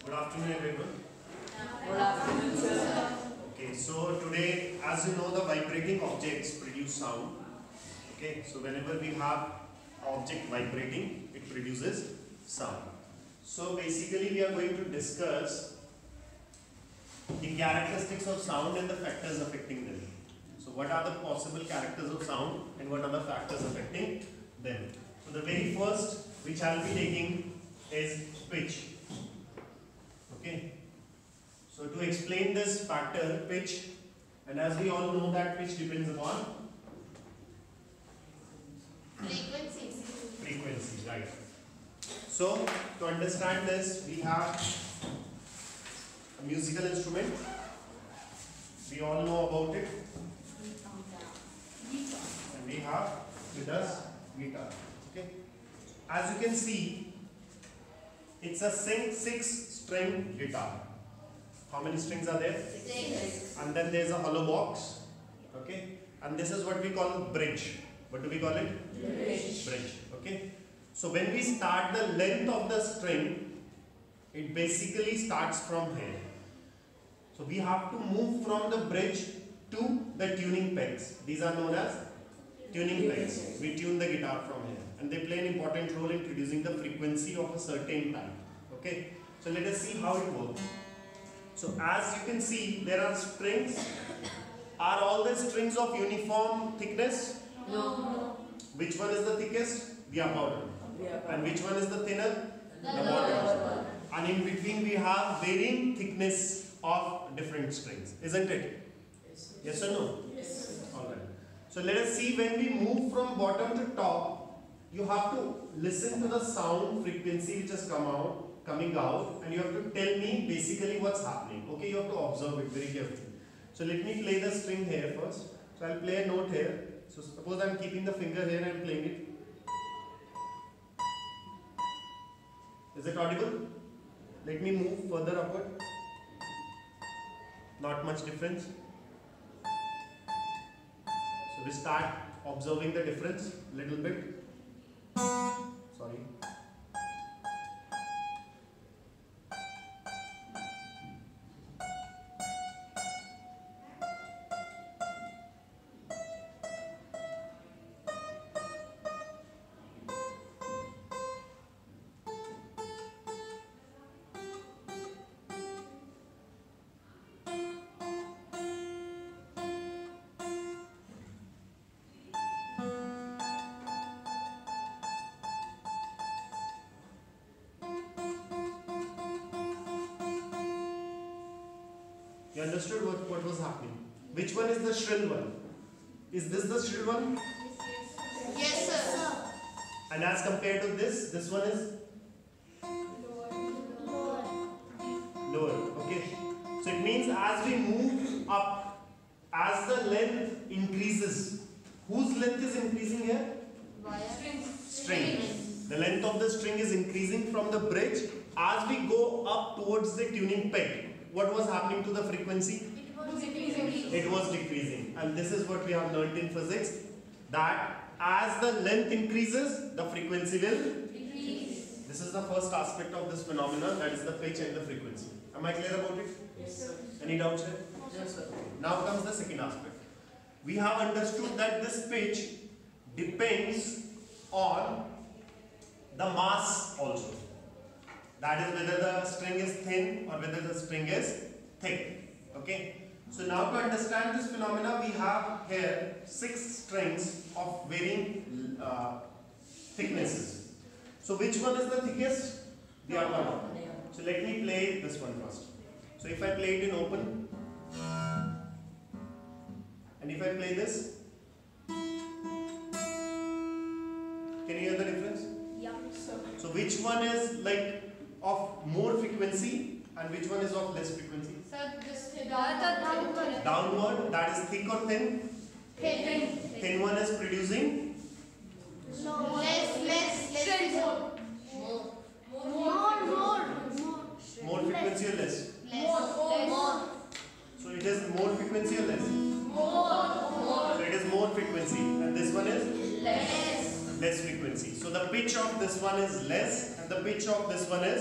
Good afternoon, everyone. Good afternoon, sir. Okay, so today, as you know, the vibrating objects produce sound. Okay, so whenever we have object vibrating, it produces sound. So basically, we are going to discuss the characteristics of sound and the factors affecting them. So what are the possible characters of sound and what are the factors affecting them? So the very first which I will be taking is pitch. Okay. So to explain this factor, pitch, and as we all know that pitch depends upon frequency, right. So to understand this, we have a musical instrument. We all know about it. And we have with us guitar. Okay. As you can see, it's a 6-string guitar. How many strings are there? 6. And then there's a hollow box. Okay. And this is what we call bridge. What do we call it? Bridge. Okay. So when we start the length of the string, it basically starts from here. So we have to move from the bridge to the tuning pegs. These are known as tuning pegs. We tune the guitar from here. And they play an important role in producing the frequency of a certain type. Okay. So let us see how it works. So as you can see, there are strings. Are all the strings of uniform thickness? No. Which one is the thickest? The upper one. And which one is the thinner? The bottom. And in between we have varying thickness of different strings. Isn't it? Yes or no? Yes. Alright. So let us see, when we move from bottom to top, you have to listen to the sound frequency which has coming out, and you have to tell me basically what's happening. Okay, you have to observe it very carefully. So let me play the string here first. So I'll play a note here. So suppose I'm keeping the finger here and playing it. Is it audible? Let me move further upward. Not much difference. So we start observing the difference a little bit. Sorry. You understood what was happening? Which one is the shrill one? Is this the shrill one? Yes, sir. And as compared to this one is lower. Okay. So it means as we move up, as the length increases, whose length is increasing here? String. The length of the string is increasing from the bridge. As we go up towards the tuning peg, what was happening to the frequency? It was decreasing. It was decreasing. And this is what we have learnt in physics, that as the length increases, the frequency will Decrease. This is the first aspect of this phenomenon, that is the pitch and the frequency. Am I clear about it? Yes, sir. Any doubts here? Yes, sir. Now comes the second aspect. We have understood that this pitch depends on the mass also. That is whether the string is thin or whether the string is thick. Okay. So now to understand this phenomena, we have here 6 strings of varying thicknesses. So which one is the thickest? The upper one. So let me play this one first. So if I play it in open, and if I play this, can you hear the difference? Yeah, sir. So which one is like of more frequency and which one is of less frequency? Sir, this downward. Downward, that is thick or thin? Thin. Thin one is producing Less. more frequency or less? More. So it is more frequency or less? More. So it is more frequency, and this one is Less. less frequency. So the pitch of this one is less and the pitch of this one is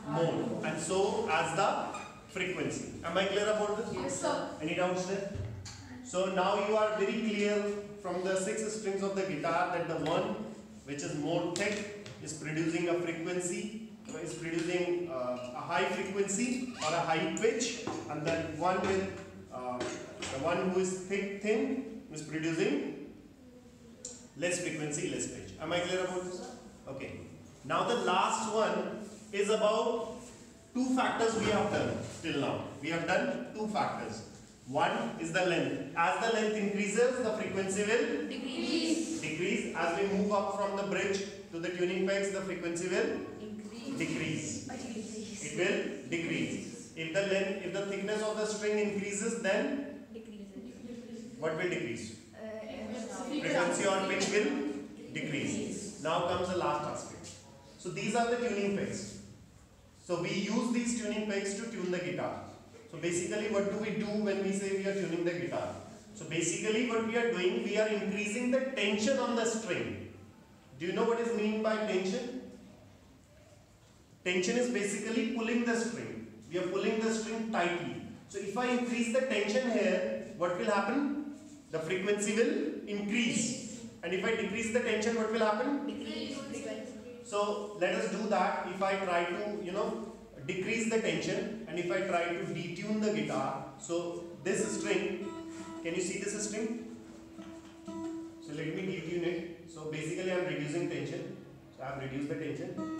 more, and so as the frequency. Am I clear about this? Yes, sir. Any doubts there? So now you are very clear from the 6 strings of the guitar that the one which is more thick is producing a frequency, is producing a high frequency or a high pitch, and the one with the one who is thin is producing less frequency, less pitch. Am I clear about this? Okay. Now the last one is about two factors we have done till now. We have done two factors. One is the length. As the length increases, the frequency will decrease. As we move up from the bridge to the tuning pegs, the frequency will decrease. It will decrease. If the thickness of the string increases, then what will decrease? Frequency or pitch will decrease. Now comes the last aspect. So these are the tuning pegs. So we use these tuning pegs to tune the guitar. So basically what do we do when we say we are tuning the guitar? So basically what we are doing, we are increasing the tension on the string. Do you know what is meant by tension? Tension is basically pulling the string. We are pulling the string tightly. So if I increase the tension here, what will happen? The frequency will increase. And if I decrease the tension, what will happen? Decrease. So let us do that. If I try to, decrease the tension, and if I try to detune the guitar, so this string, can you see this string? So let me detune it. So basically I am reducing tension. So I have reduced the tension.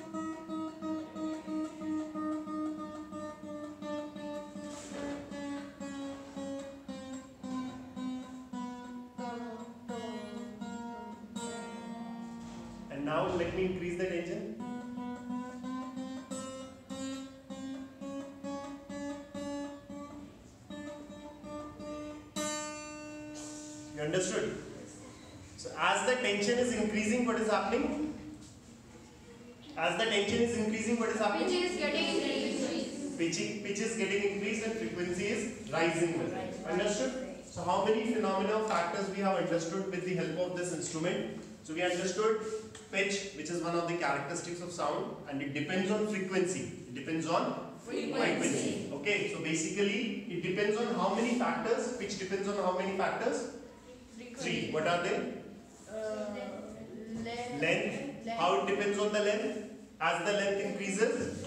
And now let me increase the tension. You understood? So as the tension is increasing, what is happening? As the tension is increasing, what is happening? Pitch is getting increased. Pitch is getting increased and frequency is rising with it. Understood? So how many phenomena factors we have understood with the help of this instrument? So we understood pitch, which is one of the characteristics of sound, and it depends on frequency. It depends on frequency. Okay, so basically it depends on how many factors. Pitch depends on how many factors? 3. What are they? Length. How it depends on the length? As the length increases,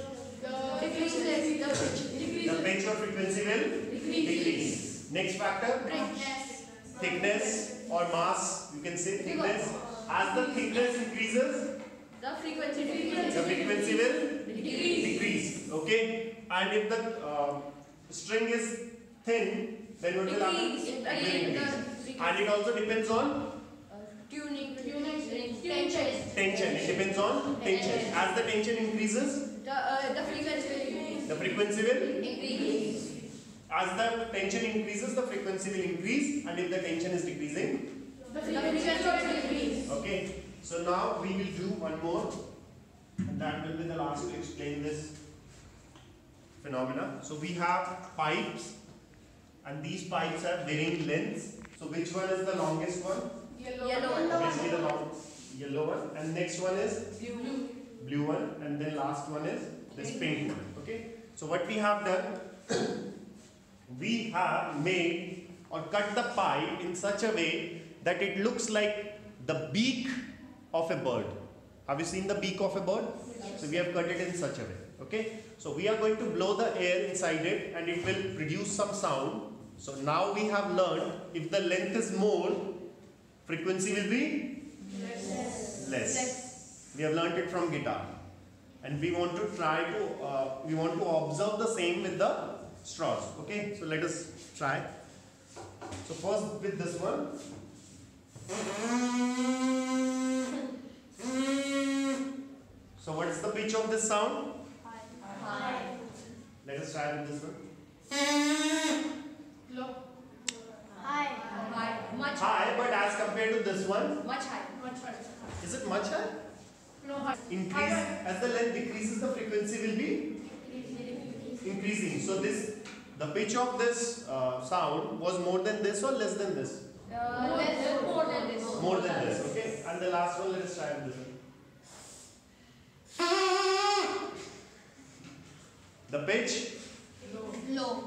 the pitch or frequency will decrease. Next factor? Thickness or mass. You can say thickness. As the thickness increases, the frequency will decrease. Okay? And if the string is thin, then what will happen? It will increase. And it also depends on tuning, tension. It depends on tension. As the tension increases, the frequency will the frequency will increase. As the tension increases, the frequency will increase, and if the tension is decreasing, The frequency will increase. okay. So now we will do one more, and that will be the last to explain this phenomena. So we have pipes, and these pipes have varying lengths. So which one is the longest one? Yellow. Obviously the long yellow one, and next one is blue one, and then last one is this pink one. Okay. So what we have done, we have made or cut the pipe in such a way that it looks like the beak of a bird. Have you seen the beak of a bird? Yes. So we have cut it in such a way. Okay. So we are going to blow the air inside it, and it will produce some sound. So now we have learned if the length is more, frequency will be less. We have learned it from guitar, and we want to try to we want to observe the same with the straws. Okay, so let us try. So first with this one. So what is the pitch of this sound? High. Let us try with this one. Low. High. Much High, but as compared to this one, Much high. is it much high? No high. Increase as the length decreases, the frequency will be increasing. So the pitch of this sound was more than this or less than this? More than this. More than this. Okay. And the last one, let us try with this one. The pitch Low.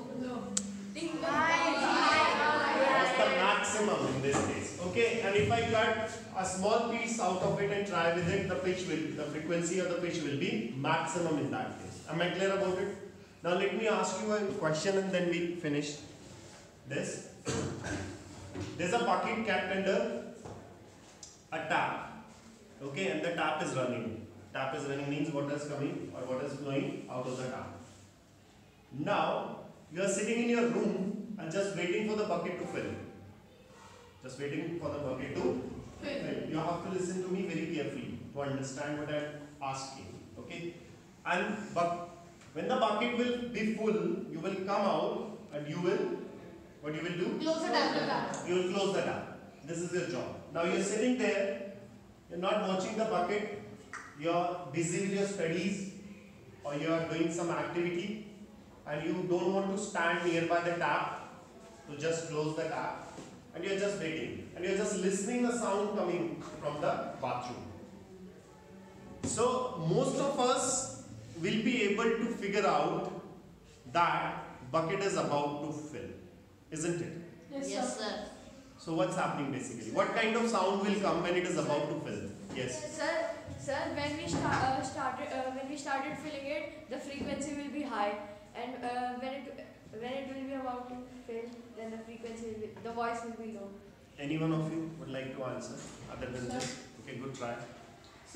was the maximum in this case. Okay, and if I cut a small piece out of it and try with it, the frequency of the pitch will be maximum in that case. Am I clear about it? Now let me ask you a question and then we finish this. There's a bucket kept under a tap. Okay, and the tap is running. Tap is running means water is coming or water is flowing out of the tap. Now you are sitting in your room and just waiting for the bucket to fill. Just waiting for the bucket to fill. You have to listen to me very carefully to understand what I am asking. Okay? And when the bucket will be full, you will come out and you will, what you will do? Close the tap. You will close the tap. This is your job. Now you are sitting there, you are not watching the bucket, you are busy with your studies or you are doing some activity and you don't want to stand nearby the tap to just close the tap and you are just waiting and you are just listening the sound coming from the bathroom. So most of us will be able to figure out that bucket is about to fill, isn't it? Yes, sir. So what's happening basically? What kind of sound will come when it is about to fill? Yes. Sir, when we started filling it, the frequency will be high, and when it will be about to fill, then the voice will be low. Any one of you would like to answer other than this? Okay, good try. So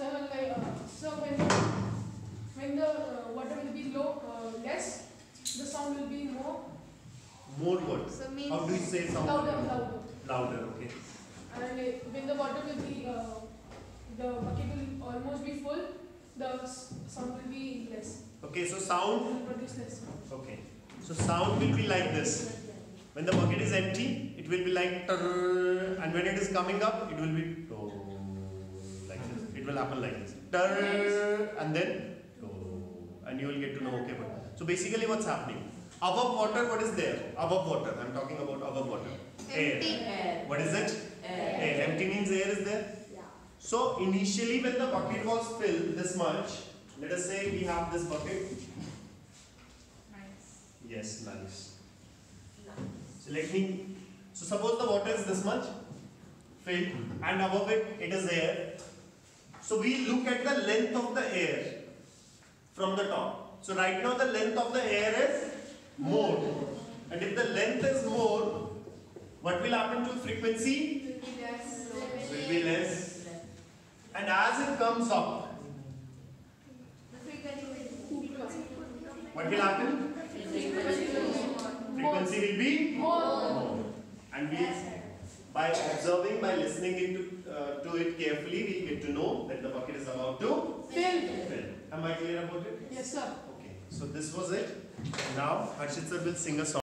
when the water will be less, the sound will be more. More what? So means How do you say sound? Louder. Louder, okay. And when the water will be, the bucket will almost be full, the sound will be less. Okay, so It sound. will produce less. Okay. So sound will be like this. When the bucket is empty, it will be like tarr, and when it is coming up, it will be like this. It will happen like this. Tarr, and then and you will get to know, okay, but so basically what's happening? Above water, what is there? Above water, I'm talking about above water. Air. What is it? Air. Empty means air is there. Yeah. So initially when the bucket was filled this much, let us say we have this bucket. nice. Yes, nice. So suppose the water is this much filled and above it is air. So we look at the length of the air from the top. So right now the length of the air is more. And if the length is more, what will happen to frequency? Will be less. And as it comes up, what will happen? Frequency will be more. And we, by observing, by listening to it carefully, we get to know that the bucket is about to Fill. fill. Am I clear about it? Yes, sir. Okay. So this was it. Now Harshit sir will sing a song.